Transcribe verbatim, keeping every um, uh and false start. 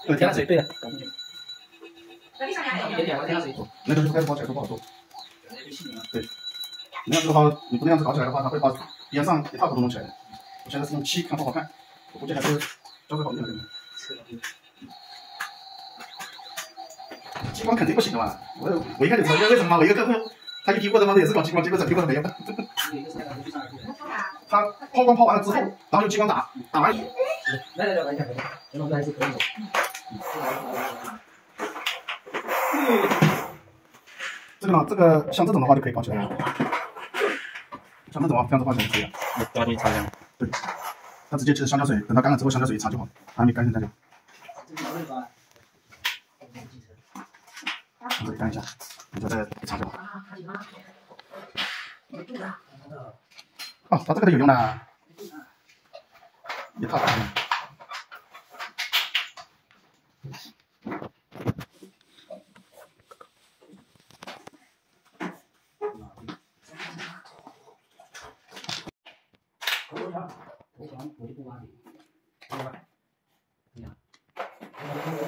对，天然水，对的。 那地上面还有一点点，天然水。 那个就开始包起来都不好做。对，你那样子的话，你不那样子搞起来的话，它会把边上一塌糊涂弄起来的。我现在是用漆，看不好看，我估计还是交给好一点的。激光肯定不行的嘛！我我一开始知道为什么嘛，我一个客户他一批货他妈的也是搞激光，结果整批货都没有。他抛光抛完了之后，然后用激光打，打完。 来来来，玩一下，玩一下，这种还是可以的。 这个呢，这个像这种的话就可以搞起来了。像这种啊，这样子画起来就可以了。 抓紧擦亮。 对，它直接接着香蕉水，等它干了之后，香蕉水一擦就好，还没干现在就。这里干一下，你就再一擦就好。哦，它这个都有用的，一套打用。 头条，头条，我就不挖你，对吧？对呀。